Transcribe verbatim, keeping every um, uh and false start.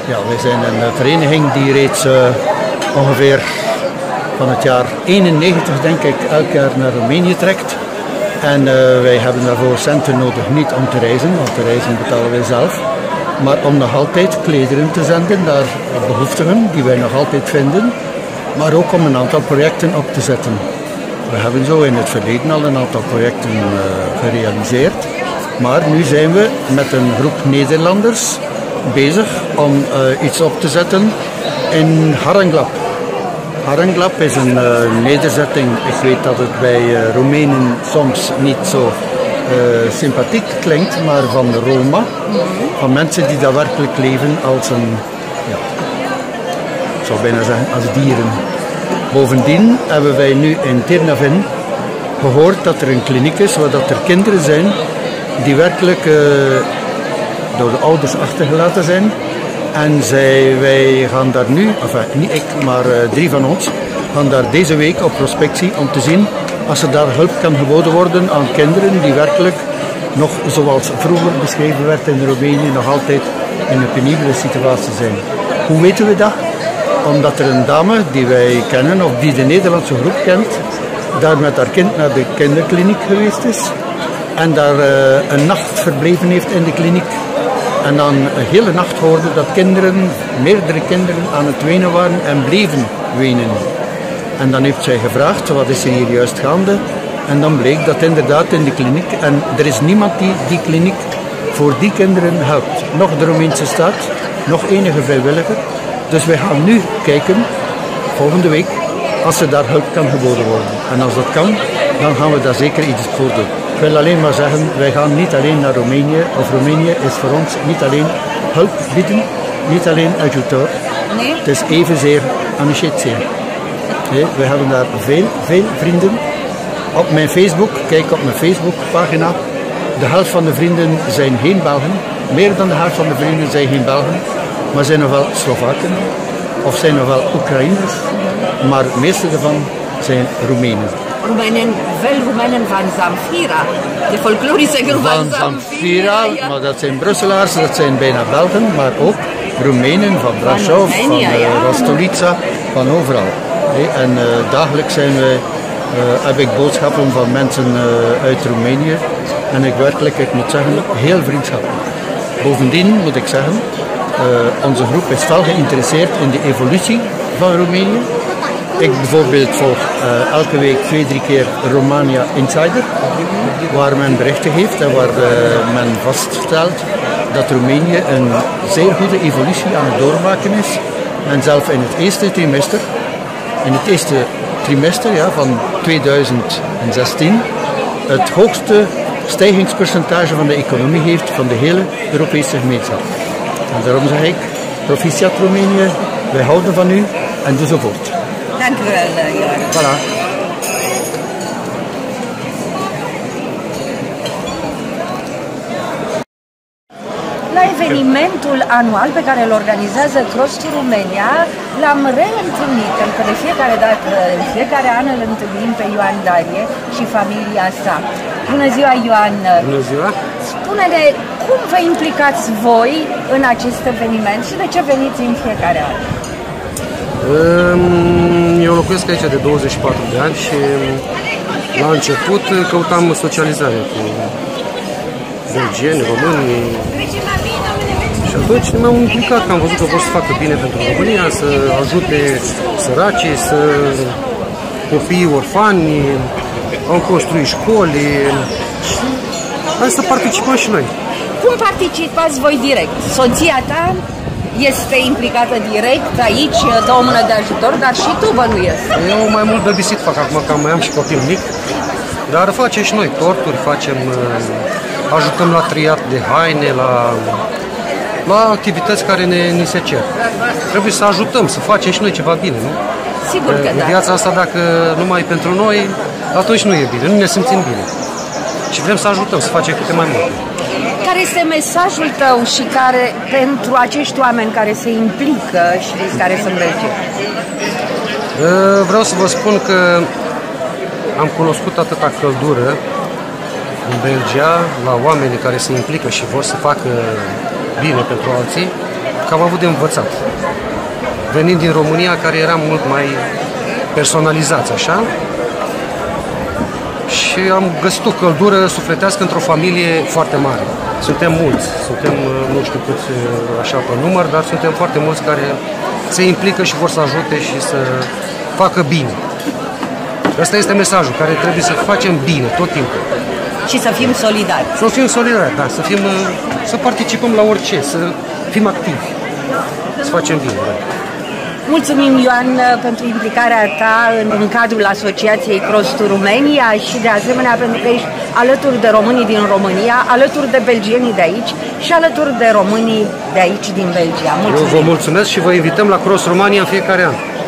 Ja, wij zijn een vereniging die reeds uh, ongeveer van het jaar eenennegentig, denk ik, elk jaar naar Roemenië trekt. En uh, wij hebben daarvoor centen nodig, niet om te reizen, want de reizen betalen wij zelf. Maar om nog altijd klederen te zenden naar behoeftigen die wij nog altijd vinden. Maar ook om een aantal projecten op te zetten. We hebben zo in het verleden al een aantal projecten uh, gerealiseerd. Maar nu zijn we met een groep Nederlanders bezig om uh, iets op te zetten in Haranglap. Haranglap is een uh, nederzetting, ik weet dat het bij uh, Roemenen soms niet zo uh, sympathiek klinkt, maar van de Roma, van mensen die daadwerkelijk leven als een, ja, ik zou bijna zeggen, als dieren. Bovendien hebben wij nu in Ternavin gehoord dat er een kliniek is waar dat er kinderen zijn die werkelijk uh, door de ouders achtergelaten zijn. En zij, wij gaan daar nu, enfin niet ik, maar uh, drie van ons, gaan daar deze week op prospectie om te zien als er daar hulp kan geboden worden aan kinderen die werkelijk nog, zoals vroeger beschreven werd in Roemenië, nog altijd in een penibele situatie zijn. Hoe weten we dat? Omdat er een dame die wij kennen, of die de Nederlandse groep kent, daar met haar kind naar de kinderkliniek geweest is en daar uh, een nacht verbleven heeft in de kliniek. En dan een hele nacht hoorde dat kinderen, meerdere kinderen aan het wenen waren en bleven wenen. En dan heeft zij gevraagd, wat is er hier juist gaande? En dan bleek dat inderdaad in de kliniek, en er is niemand die die kliniek voor die kinderen helpt. Nog de Roemeense staat, nog enige vrijwilliger. Dus wij gaan nu kijken, volgende week, als er daar hulp kan geboden worden. En als dat kan, dan gaan we daar zeker iets voor doen. Ik wil alleen maar zeggen, wij gaan niet alleen naar Roemenië, of Roemenië is voor ons niet alleen hulp bieden, niet alleen ajutor. Nee. Het is evenzeer amicitia. Nee, we hebben daar veel, veel vrienden. Op mijn Facebook, kijk op mijn Facebookpagina, de helft van de vrienden zijn geen Belgen. Meer dan de helft van de vrienden zijn geen Belgen, maar zijn nog wel Slovaken, of zijn nog wel Oekraïners, maar het meeste daarvan zijn Roemenen. Roemenen, veel Roemenen van Zamfira, de folklorische groep van Zamfira. Ja. Maar dat zijn Brusselaars, dat zijn bijna Belgen, maar ook Roemenen van Brașov, van, van uh, ja. Rostolica, van overal. Hey, en uh, dagelijks zijn we, uh, heb ik boodschappen van mensen uh, uit Roemenië en ik werkelijk, ik moet zeggen, heel vriendschappelijk. Bovendien moet ik zeggen, uh, onze groep is fel geïnteresseerd in de evolutie van Roemenië. Ik bijvoorbeeld volg uh, elke week twee, drie keer Romania Insider, waar men berichten heeft en waar uh, men vaststelt dat Roemenië een zeer goede evolutie aan het doormaken is. En zelfs in het eerste trimester, in het eerste trimester ja, van tweeduizend zestien, het hoogste stijgingspercentage van de economie heeft van de hele Europese gemeenschap. En daarom zeg ik, proficiat Roemenië, wij houden van u en doe zo voort. Dank u wel, Ioan. Voilà. La evenimentul anual pe care îl organizează Cross to Romania l-am reîntâlnit, pentru că de fiecare dată, în fiecare an îl întâlnim pe Ioan Darie și familia sa. Bună ziua, Ioan! Bună ziua! Spune-ne cum vă implicați voi în acest eveniment și de ce veniți în fiecare an? Eu locuiesc aici de douăzeci și patru de ani și la început căutam socializare cu belgieni, români și atunci m-am implicat, că am văzut că vor să facă bine pentru România, să ajute săracii, să copiii orfani, au construit școli și hai să participăm și noi. Cum participați voi direct? Soția ta este implicată direct aici, dă o mână de ajutor, dar și tu bănuiesc. Eu mai mult babysit fac acum, că mai am și copil mic, dar facem și noi torturi, facem, ajutăm la triat de haine, la, la activități care ne, ni se cer. Trebuie să ajutăm, să facem și noi ceva bine, nu? Sigur că da. Viața asta, dacă numai pentru noi, atunci nu e bine, nu ne simțim bine. Și vrem să ajutăm, să facem câte mai multe. Care este mesajul tău și care pentru acești oameni care se implică și care sunt Belgia? Vreau să vă spun că am cunoscut atâta căldură în Belgia la oamenii care se implică și vor să facă bine pentru alții, că am avut de învățat. Venind din România, care era mult mai personalizați, așa, și am găsit o căldură sufletească într-o familie foarte mare. Suntem mulți, suntem nu știu câți așa pe număr, dar suntem foarte mulți care se implică și vor să ajute și să facă bine. Ăsta este mesajul, care trebuie să facem bine tot timpul. Și să fim solidari. Să fim solidari, da, să, fim, să participăm la orice, să fim activi, să facem bine. Da. Mulțumim, Ioan, pentru implicarea ta în, în cadrul Asociației Cross România și de asemenea pentru că ești alături de românii din România, alături de belgienii de aici și alături de românii de aici din Belgia. Mulțumim. Eu vă mulțumesc și vă invităm la Cross România în fiecare an.